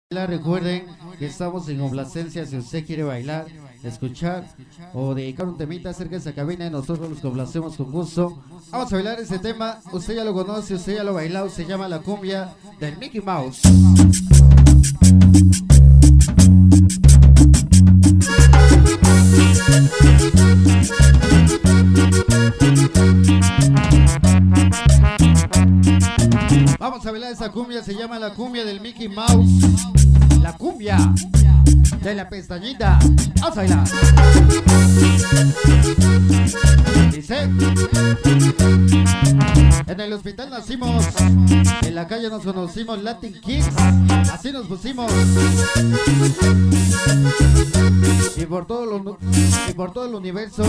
Recuerden que estamos en complacencia. Si usted quiere bailar, escuchar o dedicar un temita, acérquese a cabina y nosotros los complacemos con gusto. Vamos a bailar ese tema, usted ya lo conoce, usted ya lo ha bailado, se llama la cumbia del Mickey Mouse. Vamos a bailar esa cumbia, se llama la cumbia del Mickey Mouse. La cumbia de la pestañita. Vamos a bailar. Dice: en el hospital nacimos, en la calle nos conocimos, Latin Kids, así nos pusimos. Y por todo el universo,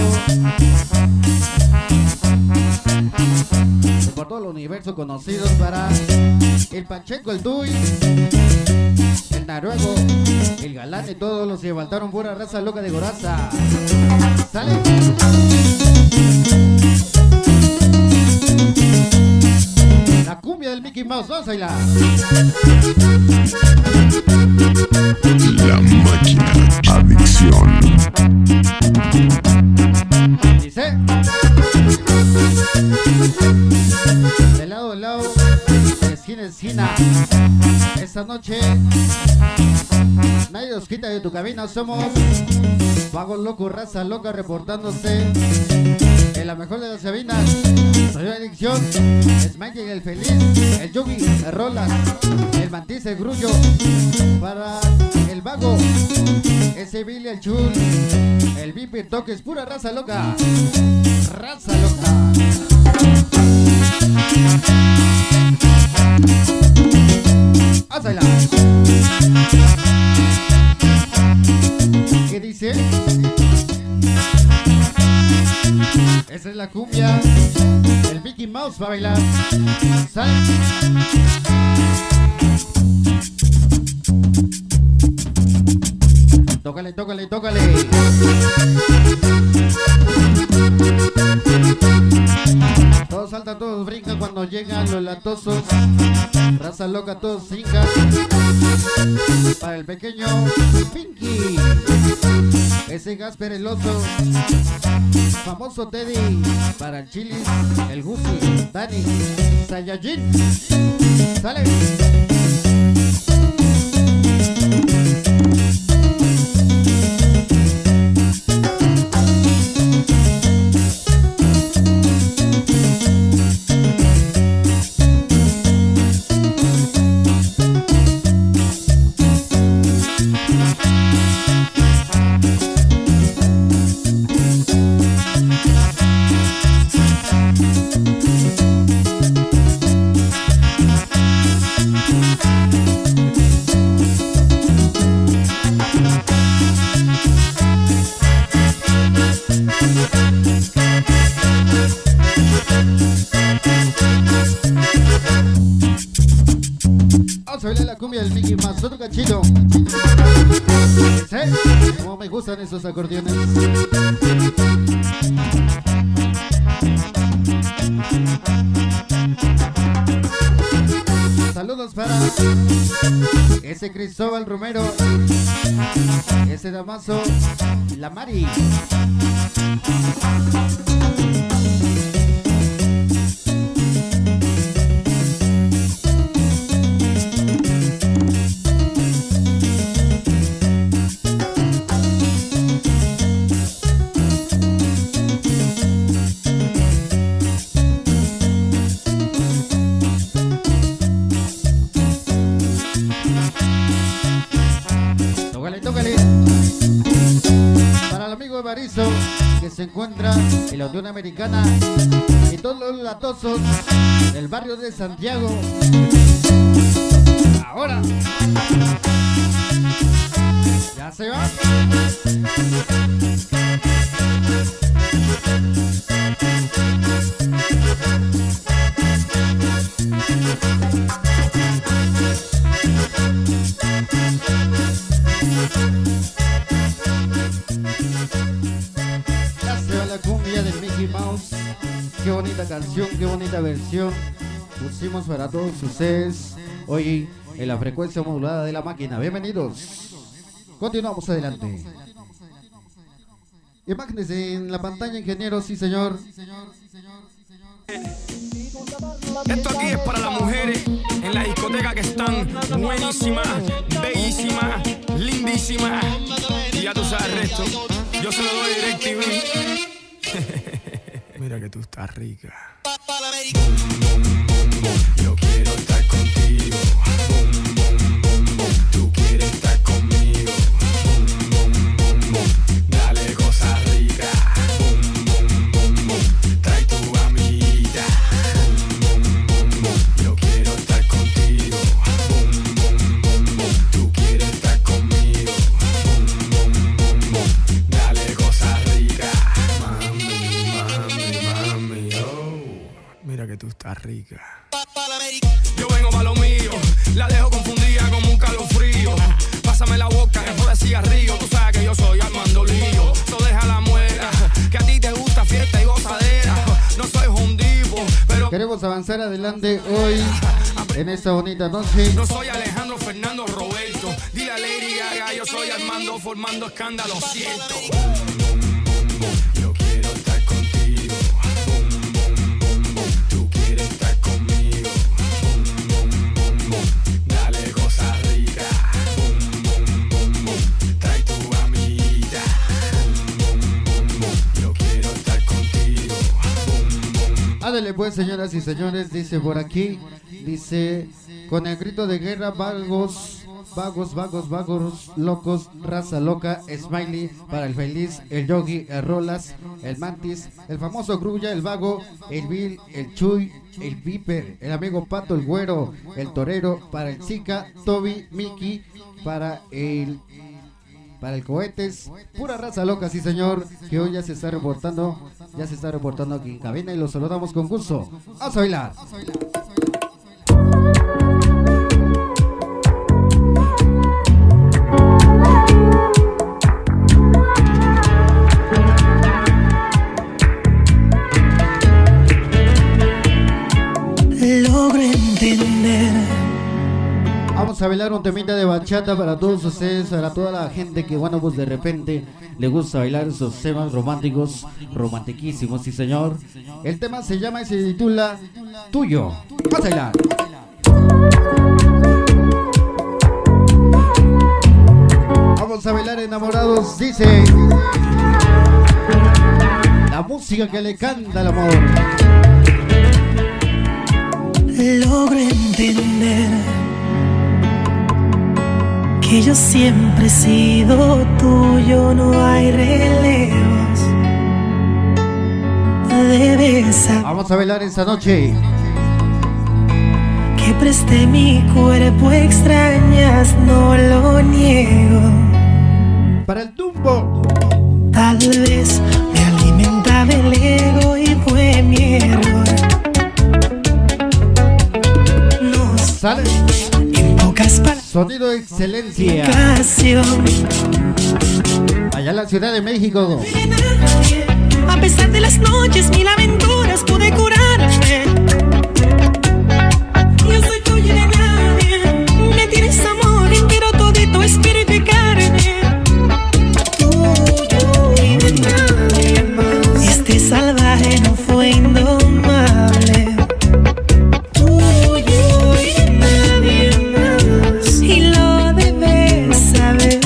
por todo el universo conocidos para el Pacheco, el Duy, el Noruego, el Galán y todos los que faltaron, pura raza loca de Goraza. ¿Sale? La cumbia del Mickey Mouse, vamos a bailar. La máquina adicción. Dice: de lado a lado, de esquina a esquina, esta noche nadie nos quita de tu cabina. Somos vagos locos, raza loca, reportándose en la mejor de las cabinas. Soy la adicción, Smiley el feliz, el Yogi, el Roland, el Mantis, el Grullo, para el vago, ese Billy, el Chul, el Viper Toques, pura raza loca, raza loca. Vamos a bailar. ¿Qué dice? Esa es la cumbia. El Mickey Mouse va a bailar. ¿Sale? Tócale, tócale, tócale. Todos saltan, todos brincan cuando llegan los latosos. Raza loca, todos brincan. Para el pequeño Pinky, ese Gasper el oso, famoso Teddy. Para el Chilis, el Gusi, Dani, Saiyajin. Sale. Vamos a bailar la cumbia del Mickey Mouse, otro cachito. ¿Sí? Como me gustan esos acordeones. Saludos para ese Cristóbal Romero, ese Damaso, la Mari. Tócale. Para el amigo Evaristo, que se encuentra en la Unión Americana, y todos los latosos del barrio de Santiago. Ahora ya se va. La cumbia del Mickey Mouse. Qué bonita canción, qué bonita versión pusimos para todos ustedes hoy en la frecuencia modulada de la máquina. Bienvenidos. Continuamos adelante. Imágenes en la pantalla, ingeniero, sí señor. Esto aquí es para las mujeres en la discoteca que están buenísimas, bellísimas, lindísimas. Y ya tú sabes el resto. Yo se lo doy DirecTV. Mira que tú estás rica. Yo quiero estar contigo. Tú quieres estar conmigo. Dale cosas ricas. Trae tu amiguita. Yo quiero estar contigo. Tú quieres estar conmigo. Dale cosas ricas. Mami, oh. Mira que tú estás rica. Yo vengo pa' lo mío, la dejo confundida como un calofrío. Pásame la boca, que de cigarrillo. Tú sabes que yo soy Armando Lío. So deja la muera, que a ti te gusta fiesta y gozadera. No soy hondivo, pero Queremos avanzar adelante hoy en esta bonita noche. no soy Alejandro Fernando Roberto. Dile a Lady Gaga, yo soy Armando formando escándalo, siento. Yo quiero estar contigo. Tú quieres estar conmigo. Dale cosas ricas. Trae tu amiguita. Yo quiero estar contigo. Ándale pues, señoras y señores, dice por aquí, dice, con el grito de guerra, vagos, locos, raza loca, smiley, para el feliz, el yogi, el rolas, el mantis, el famoso grulla, el vago, el Bill, el Chuy, el Viper, el amigo Pato, el güero, el torero, para el Zika, Toby, Mickey, para el cohetes, pura raza loca, sí señor, que hoy ya se está reportando aquí en cabina y los saludamos con gusto. ¡Vamos a bailar! Logro entender. Vamos a bailar un temita de bachata para todos ustedes, para toda la gente que, bueno, pues de repente le gusta bailar esos temas románticos, romantiquísimos, sí señor. El tema se llama y se titula Tuyo. Vamos a bailar. Vamos a bailar enamorados, dice la música que le canta el amor. Logro entender que yo siempre he sido tuyo, no hay relevos. Debes saber Vamos a bailar esta noche. que presté mi cuerpo, extrañas, no lo niego. Para el tumbo. Tal vez me alimentaba el ego y fue mi error. No Sale. en pocas palabras. Sonido de excelencia. Ocasión. Allá en la Ciudad de México. A pesar de las noches, mil aventuras, pude curarme. Yo soy tuyo y de nadie. Me tienes amor entero, todito, espíritu y carne. Tuyo y de nadie más. Este salvaje no fue indomable. Tuyo y de nadie más. Y lo debes saber.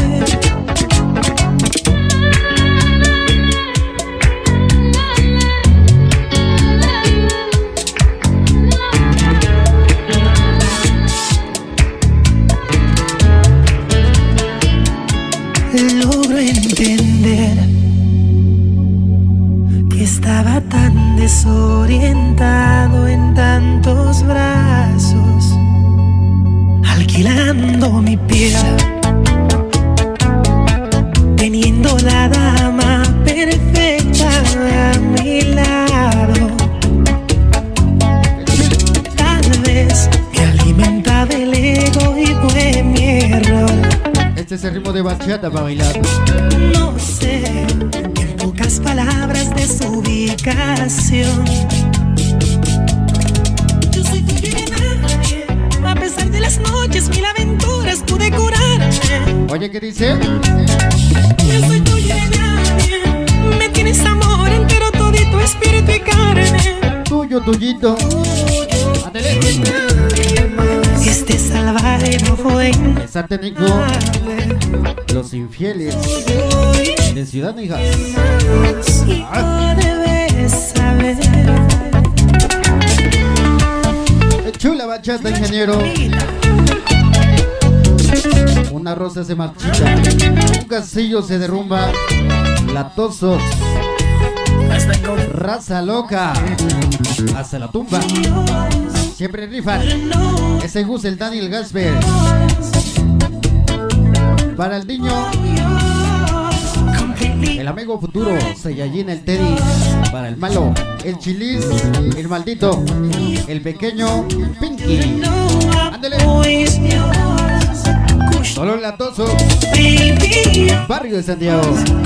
Logro entender que estaba tan desorientado en tantos brazos, alquilando mi piel, teniendo la dama perfecta a mi lado. Tal vez me alimentaba el ego y fue mi error. Este es el ritmo de bachata para bailar. No sé, en pocas palabras, de su ubicación. Yo soy tuyo y de nadie. A pesar de las noches, mil aventuras pude curarme. Oye, ¿qué dice? Yo soy tuyo de nadie. Me tienes amor entero, todito, espíritu y carne. Tuyo, tuyito. Ándale. Este salvaje no fue Esa técnico. Los infieles de Ciudad Hijas. y no debes saber. Chula bachata, ingeniero. Una rosa se marchita, un castillo se derrumba. Latosos, raza loca, hasta la tumba. Siempre rifan. Ese Gus, el Daniel Gasper. Para el niño, el amigo futuro, Saiyajin, el Teddy. Para el malo, el Chilis, el maldito, el pequeño Pinky. Ándale. Solo Latoso, barrio de Santiago.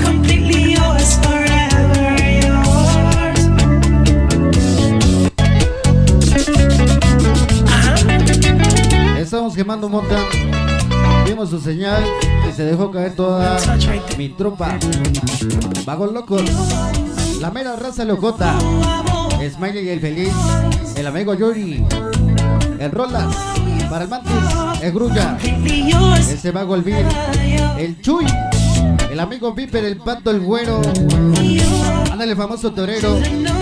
Estamos quemando un montón. Vimos su señal y se dejó caer toda mi tropa. Vagos locos, la mera raza locota. Smiley y el feliz, el amigo Yuri, el Rolas, para el Mantis, el Grulla, ese vago el Vir, el Chuy, el amigo Viper, el Pato, el Güero. Ándale, el famoso torero.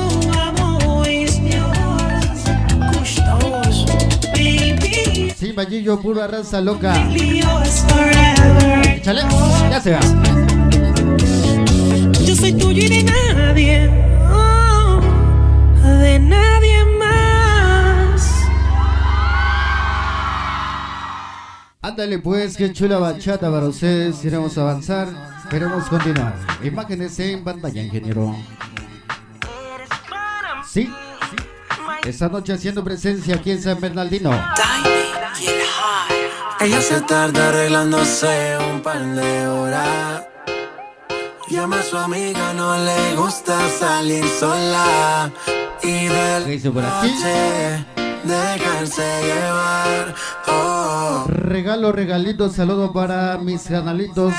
Sin vallillo, pura raza loca. Échale, ya se va. Yo soy tuyo y de nadie, oh, de nadie más. Ándale pues, qué chula bachata para ustedes. Queremos avanzar, queremos continuar. Imágenes en pantalla, ingeniero. Sí, esta noche haciendo presencia aquí en San Bernardino. Ella se tarda arreglándose un par de horas. Llama a su amiga, no le gusta salir sola. Y de ¿Qué hizo por aquí? noche dejarse llevar. Oh. Regalo, regalito, saludo para mis canalitos.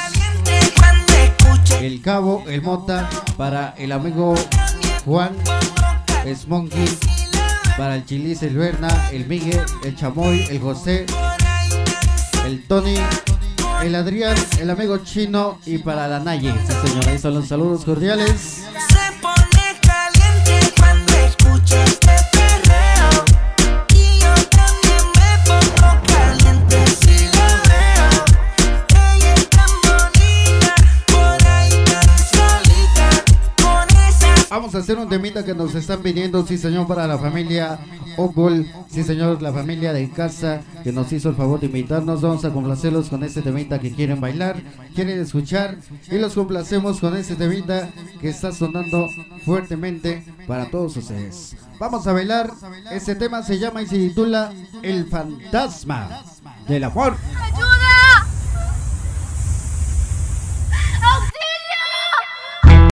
El Cabo, el Mota, para el amigo Juan Smonkey, para el Chilis, el Berna, el Miguel, el Chamoy, el José, el Tony, el Adrián, el amigo Chino y para la Naye. Sí, señora, ahí son los saludos cordiales. Se pone caliente cuando escucha este perreo. Y yo también me pongo caliente si la veo. Ella es tan bonita, por ahí tan solita, con esa. Vamos a hacer un temita que nos están pidiendo, sí señor, para la familia Ogol, sí señor, la familia de casa que nos hizo el favor de invitarnos. Vamos a complacerlos con este temita que quieren bailar, quieren escuchar, y los complacemos con este temita que está sonando fuertemente para todos ustedes. Vamos a bailar, este tema se llama y se titula El Fantasma del Amor.